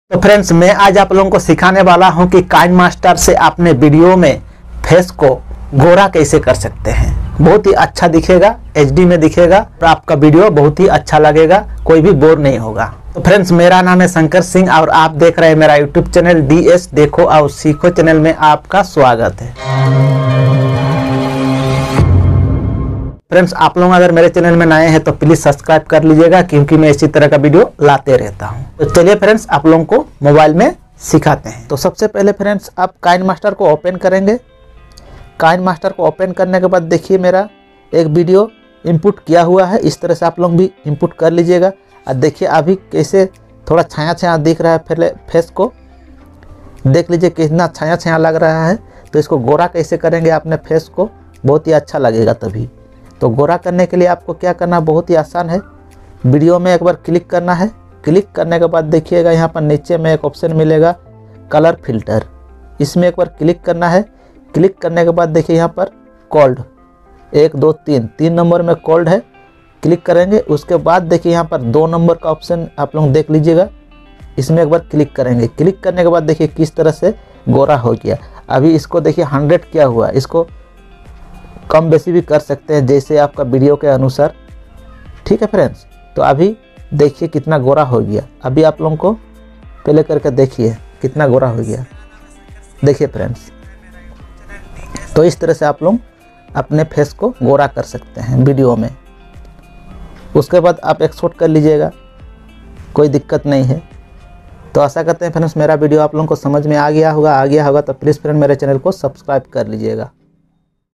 तो फ्रेंड्स, मैं आज आप लोगों को सिखाने वाला हूं कि काइनमास्टर से आपने वीडियो में फेस को गोरा कैसे कर सकते हैं। बहुत ही अच्छा दिखेगा, एचडी में दिखेगा और आपका वीडियो बहुत ही अच्छा लगेगा, कोई भी बोर नहीं होगा। तो फ्रेंड्स, मेरा नाम है शंकर सिंह और आप देख रहे हैं मेरा यूट्यूब चैनल DS देखो और सीखो चैनल में आपका स्वागत है। फ्रेंड्स, आप लोग अगर मेरे चैनल में नए हैं तो प्लीज सब्सक्राइब कर लीजिएगा, क्योंकि मैं इसी तरह का वीडियो लाते रहता हूं। तो चलिए फ्रेंड्स, आप लोगों को मोबाइल में सिखाते हैं। तो सबसे पहले फ्रेंड्स, आप काइनमास्टर को ओपन करेंगे। काइनमास्टर को ओपन करने के बाद देखिए मेरा एक वीडियो इनपुट किया हुआ है, इस तरह से आप लोग भी इनपुट कर लीजिएगा। और देखिए अभी कैसे थोड़ा छाया छाया दिख रहा है, पहले फेस को देख लीजिए कितना छाया छाया लग रहा है। तो इसको गोरा कैसे करेंगे अपने फेस को, बहुत ही अच्छा लगेगा तभी। तो गोरा करने के लिए आपको क्या करना, बहुत ही आसान है। वीडियो में एक बार क्लिक करना है। क्लिक करने के बाद देखिएगा यहाँ पर नीचे में एक ऑप्शन मिलेगा कलर फिल्टर, इसमें एक बार क्लिक करना है। क्लिक करने के बाद देखिए यहाँ पर कोल्ड 1 2 3 नंबर में कोल्ड है, क्लिक करेंगे। उसके बाद देखिए यहाँ पर 2 नंबर का ऑप्शन आप लोग देख लीजिएगा, इसमें एक बार क्लिक करेंगे। क्लिक करने के बाद देखिए किस तरह से गोरा हो गया। अभी इसको देखिए 100 किया हुआ, इसको कम बेसी भी कर सकते हैं जैसे आपका वीडियो के अनुसार, ठीक है फ्रेंड्स। तो अभी देखिए कितना गोरा हो गया। अभी आप लोगों को पहले करके देखिए कितना गोरा हो गया, देखिए फ्रेंड्स। तो इस तरह से आप लोग अपने फेस को गोरा कर सकते हैं वीडियो में। उसके बाद आप एक्सपोर्ट कर लीजिएगा, कोई दिक्कत नहीं है। तो आशा करते हैं फ्रेंड्स मेरा वीडियो आप लोगों को समझ में आ गया होगा। तो प्लीज़ फ्रेंड मेरे चैनल को सब्सक्राइब कर लीजिएगा।